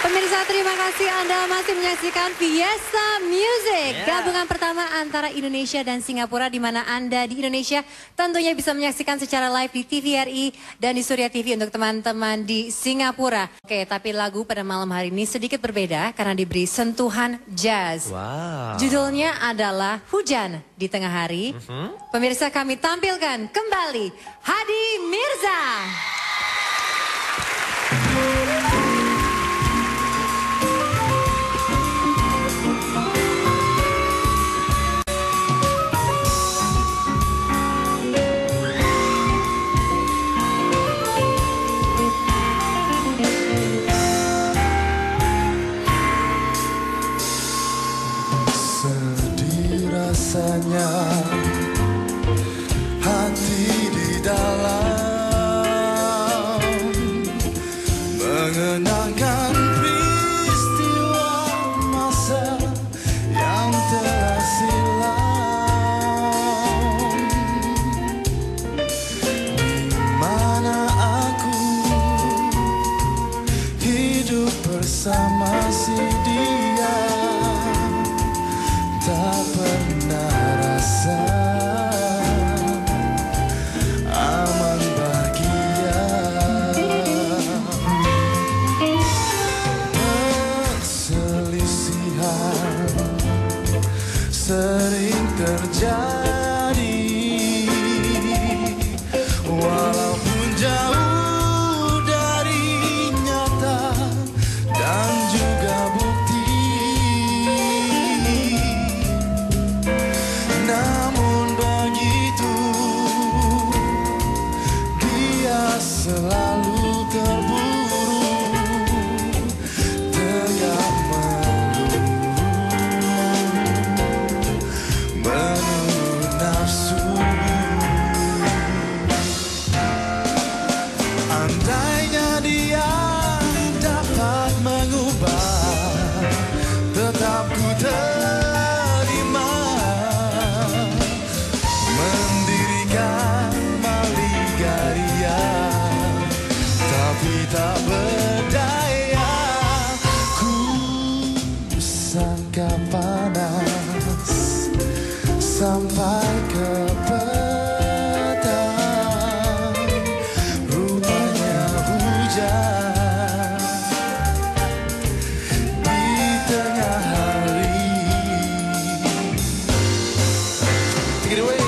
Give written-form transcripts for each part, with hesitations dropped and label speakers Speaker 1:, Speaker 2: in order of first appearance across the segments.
Speaker 1: Pemirsa, terima kasih Anda masih menyaksikan Fiesta Music. Gabungan pertama antara Indonesia dan Singapura, di mana Anda di Indonesia tentunya bisa menyaksikan secara live di TVRI dan di Surya TV untuk teman-teman di Singapura. Oke, tapi lagu pada malam hari ini sedikit berbeda karena diberi sentuhan jazz.
Speaker 2: Wow.
Speaker 1: Judulnya adalah Hujan di Tengah Hari. Pemirsa, kami tampilkan kembali Hadi Mirza.
Speaker 3: Sedih rasanya hati di dalam mengenangkan peristiwa masa yang telah silam, di mana aku hidup bersama si dia. Tak pernah rasa aman bahagia. Perselisihan sering terjadi, walaupun jauh dari nyata dan juga bukti. Namun begitu, dia selalu terburu, tegak menurut nafsu. Andainya dia dapat mengubah, tetap ku terima mendirikan Maligaria, tapi tak berdaya. Ku sangka panas sampai ke petang, rupanya hujan di tengah hari. Take it away.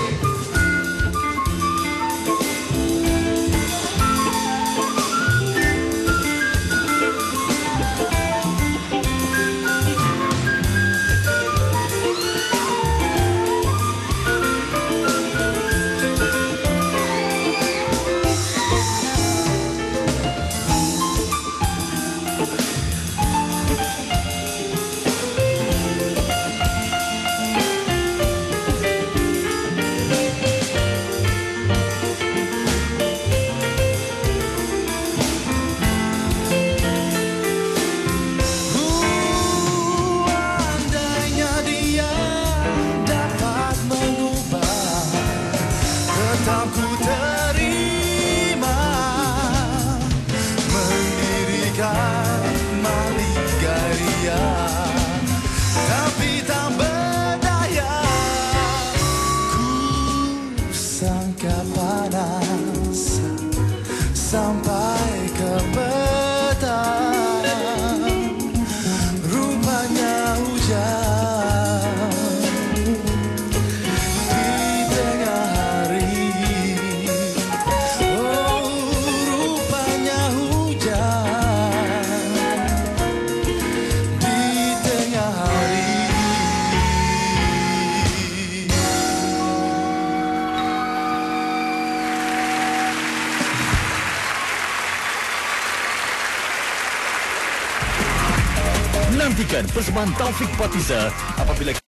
Speaker 3: Tetap ku terima mendirikan Maligaria, tapi tak berdaya. Ku sangka panas sampai ke petang, rupanya hujan di tengah hari. Oh, rupanya hujan di tengah hari.
Speaker 2: Nantikan persembahan Taufik Patiza apabila